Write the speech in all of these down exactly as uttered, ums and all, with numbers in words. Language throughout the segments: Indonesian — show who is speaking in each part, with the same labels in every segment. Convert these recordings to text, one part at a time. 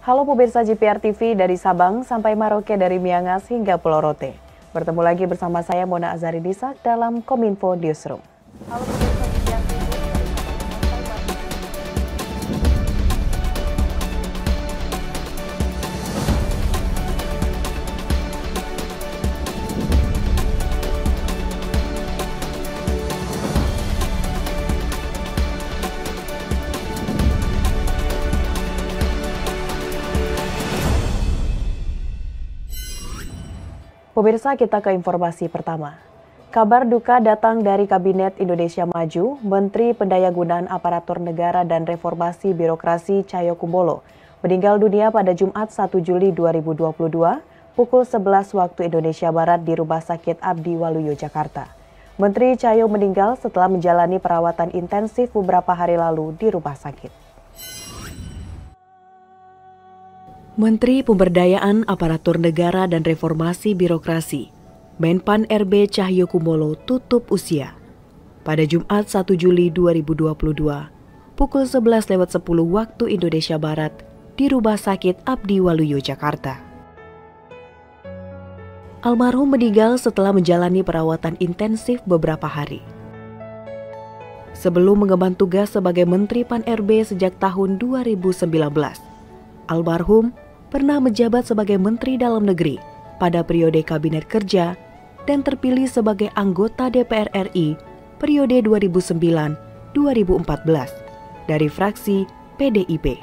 Speaker 1: Halo pemirsa J P R T V dari Sabang sampai Maroke, dari Miangas hingga Pulau Rote. Bertemu lagi bersama saya Mona Azari-Disak dalam Kominfo Newsroom. Halo pemirsa J P R T V. Pemirsa, kita ke informasi pertama. Kabar duka datang dari Kabinet Indonesia Maju. Menteri Pendayagunaan Aparatur Negara dan Reformasi Birokrasi Cahyokumolo meninggal dunia pada Jumat satu Juli dua ribu dua puluh dua pukul sebelas waktu Indonesia Barat di Rumah Sakit Abdi Waluyo, Jakarta. Menteri Cahyo meninggal setelah menjalani perawatan intensif beberapa hari lalu di rumah sakit. Menteri Pemberdayaan Aparatur Negara dan Reformasi Birokrasi, Menpan R B Cahyokumolo tutup usia pada Jumat satu Juli dua ribu dua puluh dua pukul sebelas lewat sepuluh waktu Indonesia Barat di Rumah Sakit Abdi Waluyo, Jakarta. Almarhum meninggal setelah menjalani perawatan intensif beberapa hari. Sebelum mengemban tugas sebagai Menteri Pan R B sejak tahun dua ribu sembilan belas, almarhum pernah menjabat sebagai Menteri Dalam Negeri pada periode Kabinet Kerja dan terpilih sebagai anggota D P R R I periode dua ribu sembilan sampai dua ribu empat belas dari fraksi P D I P.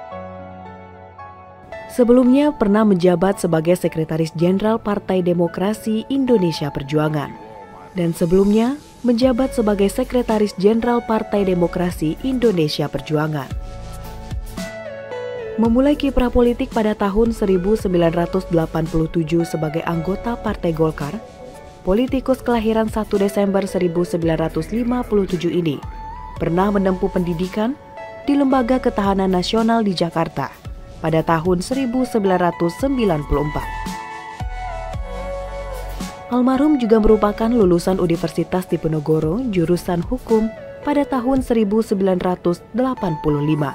Speaker 1: Sebelumnya pernah menjabat sebagai Sekretaris Jenderal Partai Demokrasi Indonesia Perjuangan dan sebelumnya menjabat sebagai Sekretaris Jenderal Partai Demokrasi Indonesia Perjuangan. Memulai kiprah politik pada tahun seribu sembilan ratus delapan puluh tujuh sebagai anggota Partai Golkar, politikus kelahiran satu Desember seribu sembilan ratus lima puluh tujuh ini pernah menempuh pendidikan di Lembaga Ketahanan Nasional di Jakarta pada tahun seribu sembilan ratus sembilan puluh empat. Almarhum juga merupakan lulusan Universitas Diponegoro jurusan Hukum pada tahun seribu sembilan ratus delapan puluh lima.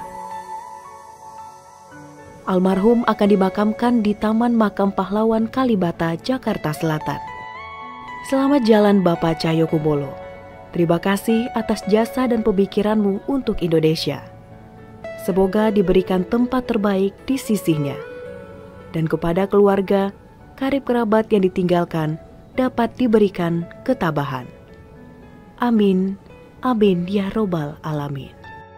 Speaker 1: Almarhum akan dimakamkan di Taman Makam Pahlawan Kalibata, Jakarta Selatan. Selamat jalan Bapak Cahyokumolo. Terima kasih atas jasa dan pemikiranmu untuk Indonesia. Semoga diberikan tempat terbaik di sisinya. Dan kepada keluarga, karib kerabat yang ditinggalkan dapat diberikan ketabahan. Amin, amin ya robbal alamin.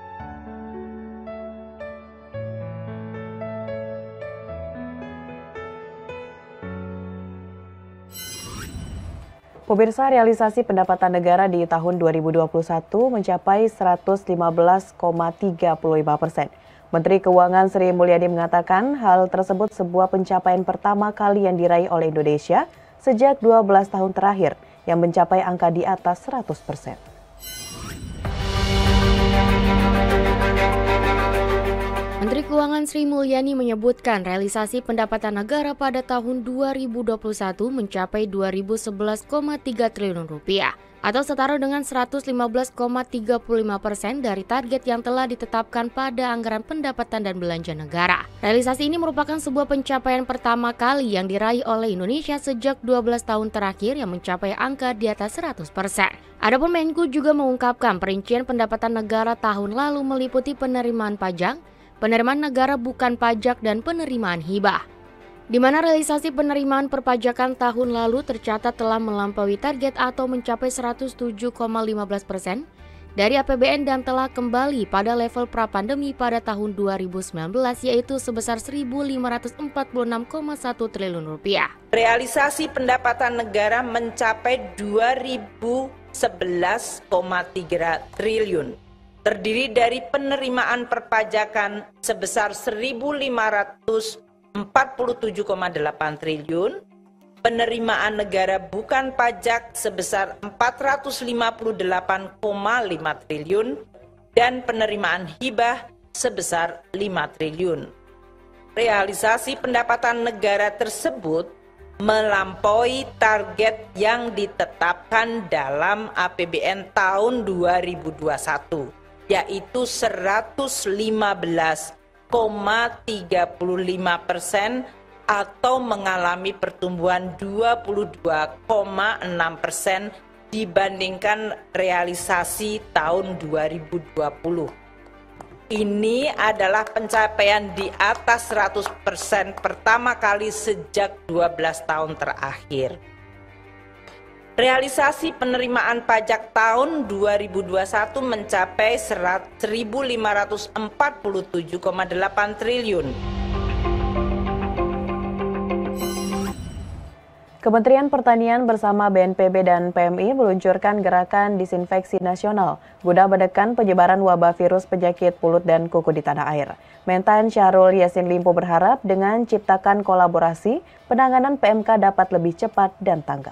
Speaker 1: Pemirsa, realisasi pendapatan negara di tahun dua ribu dua puluh satu mencapai seratus lima belas koma tiga lima persen. Menteri Keuangan Sri Mulyani mengatakan hal tersebut sebuah pencapaian pertama kali yang diraih oleh Indonesia sejak dua belas tahun terakhir yang mencapai angka di atas seratus persen.
Speaker 2: Menteri Keuangan Sri Mulyani menyebutkan realisasi pendapatan negara pada tahun dua ribu dua puluh satu mencapai dua ribu sebelas koma tiga triliun rupiah atau setara dengan seratus lima belas koma tiga lima persen dari target yang telah ditetapkan pada Anggaran Pendapatan dan Belanja Negara. Realisasi ini merupakan sebuah pencapaian pertama kali yang diraih oleh Indonesia sejak dua belas tahun terakhir yang mencapai angka di atas seratus persen. Adapun Menku juga mengungkapkan perincian pendapatan negara tahun lalu meliputi penerimaan pajak, penerimaan negara bukan pajak, dan penerimaan hibah, di mana realisasi penerimaan perpajakan tahun lalu tercatat telah melampaui target atau mencapai seratus tujuh koma lima belas persen dari A P B N dan telah kembali pada level pra-pandemi pada tahun dua ribu sembilan belas, yaitu sebesar seribu lima ratus empat puluh enam koma satu triliun rupiah.
Speaker 3: Realisasi pendapatan negara mencapai dua ribu sebelas koma tiga triliun. Terdiri dari penerimaan perpajakan sebesar seribu lima ratus empat puluh tujuh koma delapan triliun, penerimaan negara bukan pajak sebesar empat ratus lima puluh delapan koma lima triliun, dan penerimaan hibah sebesar lima triliun. Realisasi pendapatan negara tersebut melampaui target yang ditetapkan dalam A P B N tahun dua ribu dua puluh satu, yaitu seratus lima belas koma tiga puluh lima persen atau mengalami pertumbuhan dua puluh dua koma enam persen dibandingkan realisasi tahun dua ribu dua puluh. Ini adalah pencapaian di atas seratus persen pertama kali sejak dua belas tahun terakhir. Realisasi penerimaan pajak tahun dua ribu dua puluh satu mencapai seribu lima ratus empat puluh tujuh koma delapan triliun.
Speaker 1: Kementerian Pertanian bersama B N P B dan P M I meluncurkan gerakan disinfeksi nasional guna menekan penyebaran wabah virus penyakit mulut dan kuku di tanah air. Mentan Syahrul Yassin Limpo berharap dengan ciptakan kolaborasi, penanganan P M K dapat lebih cepat dan tanggap.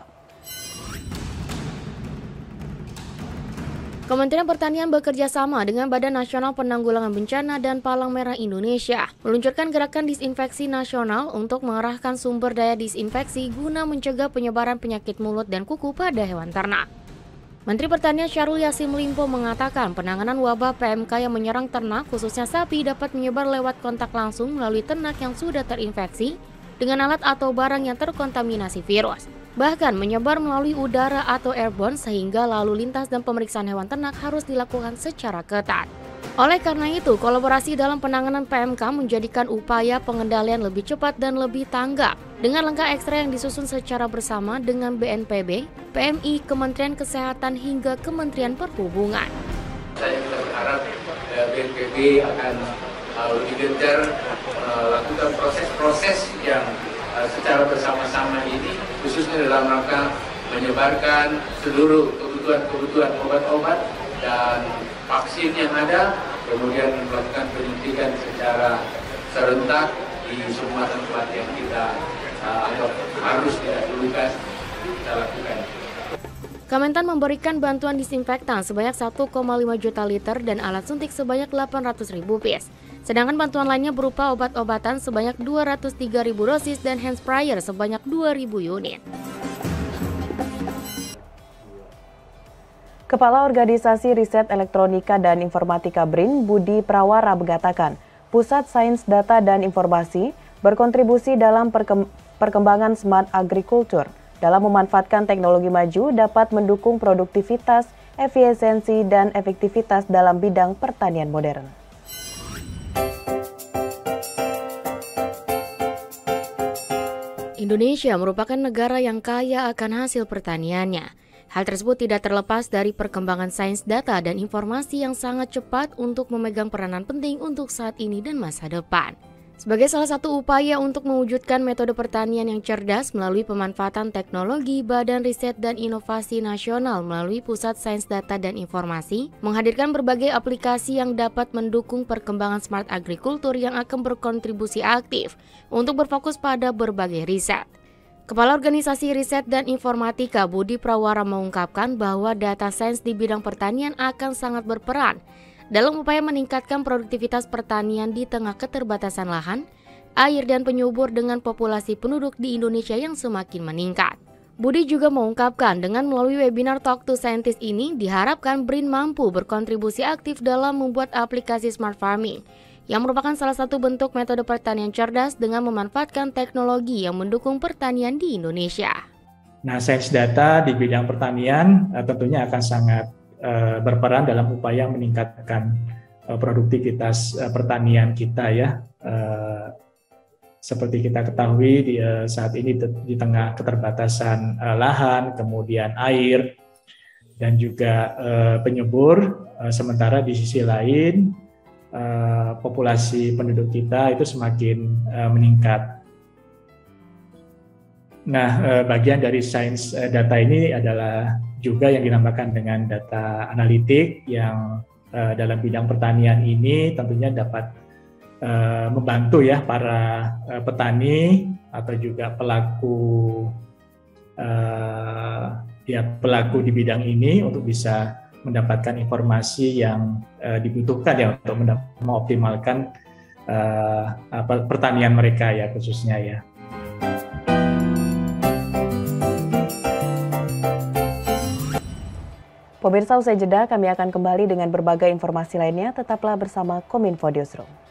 Speaker 2: Kementerian Pertanian bekerja sama dengan Badan Nasional Penanggulangan Bencana dan Palang Merah Indonesia meluncurkan gerakan disinfeksi nasional untuk mengerahkan sumber daya disinfeksi guna mencegah penyebaran penyakit mulut dan kuku pada hewan ternak. Menteri Pertanian Syahrul Yassin Limpo mengatakan penanganan wabah P M K yang menyerang ternak khususnya sapi dapat menyebar lewat kontak langsung melalui ternak yang sudah terinfeksi dengan alat atau barang yang terkontaminasi virus. Bahkan menyebar melalui udara atau airborne sehingga lalu lintas dan pemeriksaan hewan ternak harus dilakukan secara ketat. Oleh karena itu, kolaborasi dalam penanganan P M K menjadikan upaya pengendalian lebih cepat dan lebih tanggap dengan langkah ekstra yang disusun secara bersama dengan B N P B, P M I, Kementerian Kesehatan hingga Kementerian Perhubungan.
Speaker 4: Saya kita berharap B N P B akan lebih gencar melakukan proses-proses yang secara bersama-sama ini khususnya dalam rangka menyebarkan seluruh kebutuhan-kebutuhan obat-obat dan vaksin yang ada, kemudian melakukan penyuntikan secara serentak di semua tempat yang kita uh, anggap harus dilakukan, kita lakukan.
Speaker 2: Kementan memberikan bantuan disinfektan sebanyak satu koma lima juta liter dan alat suntik sebanyak delapan ratus ribu piece. Sedangkan bantuan lainnya berupa obat-obatan sebanyak dua ratus tiga ribu dosis dan hand sprayer sebanyak dua ribu unit.
Speaker 1: Kepala Organisasi Riset Elektronika dan Informatika B R I N, Budi Prawara mengatakan, Pusat Sains Data dan Informasi berkontribusi dalam perkembangan smart agriculture. Dalam memanfaatkan teknologi maju dapat mendukung produktivitas, efisiensi, dan efektivitas dalam bidang pertanian modern.
Speaker 2: Indonesia merupakan negara yang kaya akan hasil pertaniannya. Hal tersebut tidak terlepas dari perkembangan sains data dan informasi yang sangat cepat untuk memegang peranan penting untuk saat ini dan masa depan. Sebagai salah satu upaya untuk mewujudkan metode pertanian yang cerdas melalui pemanfaatan teknologi, Badan Riset dan Inovasi Nasional melalui Pusat Sains Data dan Informasi menghadirkan berbagai aplikasi yang dapat mendukung perkembangan smart agriculture yang akan berkontribusi aktif untuk berfokus pada berbagai riset. Kepala Organisasi Riset dan Informatika Budi Prawara mengungkapkan bahwa data sains di bidang pertanian akan sangat berperan dalam upaya meningkatkan produktivitas pertanian di tengah keterbatasan lahan, air, dan penyubur dengan populasi penduduk di Indonesia yang semakin meningkat. Budi juga mengungkapkan dengan melalui webinar Talk to Scientist ini diharapkan B R I N mampu berkontribusi aktif dalam membuat aplikasi smart farming, yang merupakan salah satu bentuk metode pertanian cerdas dengan memanfaatkan teknologi yang mendukung pertanian di Indonesia.
Speaker 5: Nah, sains data di bidang pertanian uh, tentunya akan sangat uh, berperan dalam upaya meningkatkan uh, produktivitas uh, pertanian kita ya. Uh, seperti kita ketahui di, uh, saat ini te- di tengah keterbatasan uh, lahan, kemudian air, dan juga uh, penyubur, uh, sementara di sisi lain uh, populasi penduduk kita itu semakin uh, meningkat. Nah, bagian dari sains data ini adalah juga yang dinamakan dengan data analitik yang dalam bidang pertanian ini tentunya dapat membantu ya para petani atau juga pelaku ya pelaku di bidang ini untuk bisa mendapatkan informasi yang dibutuhkan ya untuk mengoptimalkan pertanian mereka ya khususnya ya.
Speaker 1: Pemirsa, usai jeda kami akan kembali dengan berbagai informasi lainnya. Tetaplah bersama Kominfo Newsroom.